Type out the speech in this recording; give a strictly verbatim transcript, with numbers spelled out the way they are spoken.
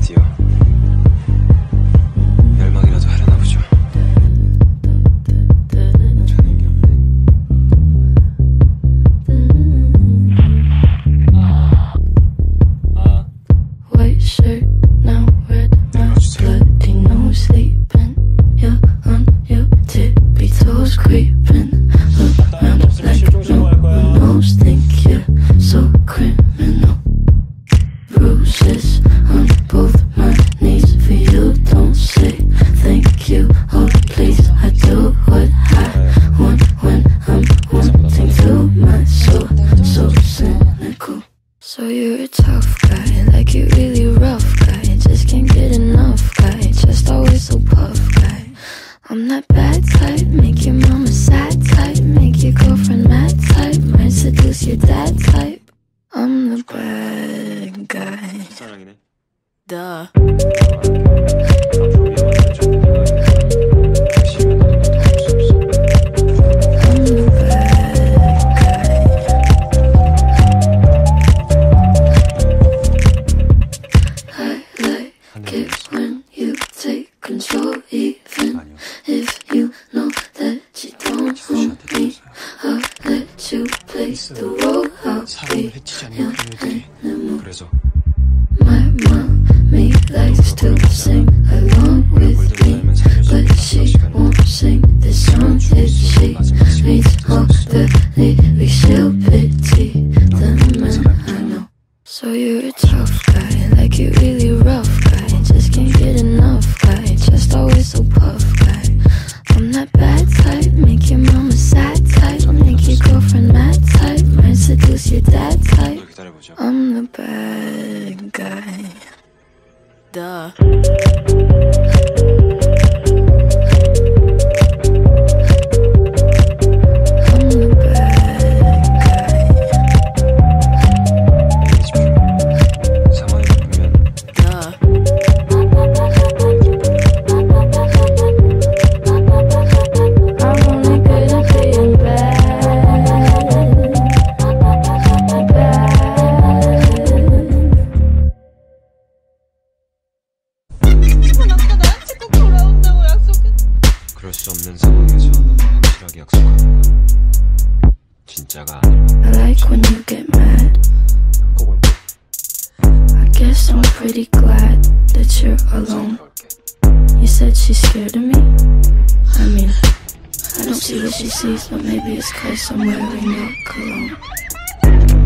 드디어 멸망이라도 하려나 보죠. 저는 게 없네. 아. White shirt, now red, my bloody nose sleeping. You're on your tippy toes creeping around like no one knows. Think you're so criminal. Bruises on both my knees for you. Don't say thank you, oh please. I do what I want when I'm wanting to. My soul so cynical. So you're a tough guy, like you really rough guy. Just can't get enough guy, just always so puff guy. I'm that bad type, make your mama sad type, make your girlfriend mad type, might seduce your dad type. I'm the bad guy. Duh. When you take control, even if you know that you don't own me, I'll let you play the role. I'll be your animal. My mommy likes to sing along with me, but she won't sing this song if she reads all the lyrics. She'll pity the man I know. So you're a tough guy, like you really rough guy. Just can't get enough guy, just always so puff guy. I'm that bad type, make your mama sad type, make your girlfriend mad type, might seduce your dad type. I'm the bad guy. Duh. 그럴 수 없는 상황에서 확실하게 약속하는 건 진짜가 아니면 I like when you get mad. I guess I'm pretty glad that you're alone. You said she's scared of me? I mean, I don't see what she sees, but maybe it's 'cause I'm wearing your cologne.